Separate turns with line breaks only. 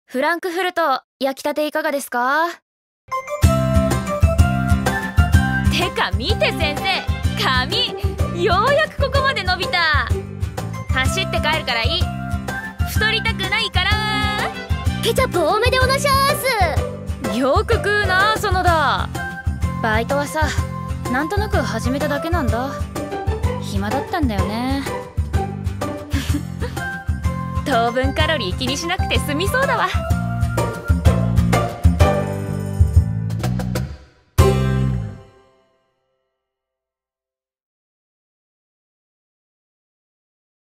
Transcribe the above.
フランクフルト焼きたていかがですか？てか見て先生、髪ようやくここまで伸びた。走って帰るからいい。太りたくないから。
ケチャップ多めでおなしゃ
ーす。よく食うな園田。バイトはさ、なんとなく始めただけなんだ。暇だったんだよね。糖分カロリー気にしなくて済みそうだわ。